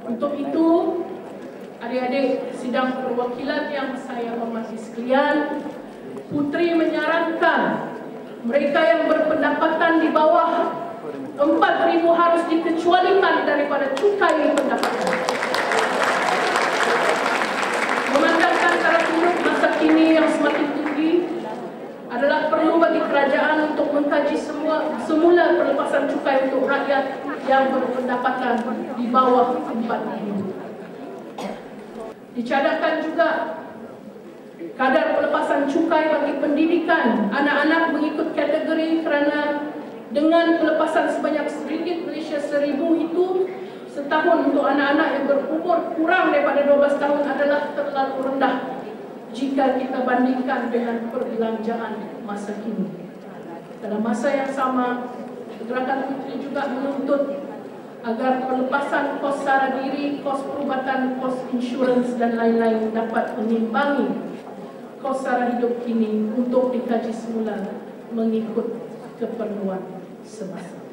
Untuk itu, adik-adik sidang perwakilan yang saya hormati sekalian, Puteri menyarankan mereka yang berpendapatan di bawah 4,000 harus dikecualikan daripada cukai pendapatan. Memandangkan taraf hidup masa kini yang semakin tinggi, adalah perlu bagi kerajaan untuk mengkaji semula pelepasan cukai untuk rakyat yang berpendapatan di bawah 4,000. Dicadangkan juga kadar pelepasan cukai bagi pendidikan anak-anak mengikut kategori, kerana dengan pelepasan sebanyak RM1 Malaysia 1,000 itu setahun untuk anak-anak yang berumur kurang daripada 12 tahun adalah terlalu rendah jika kita bandingkan dengan perbelanjaan masa kini. Dalam masa yang sama, Gerakan Puteri juga menuntut agar pelepasan kos sara diri, kos perubatan, kos insurans dan lain-lain dapat mengimbangi kos sara hidup kini untuk dikaji semula mengikut keperluan semasa.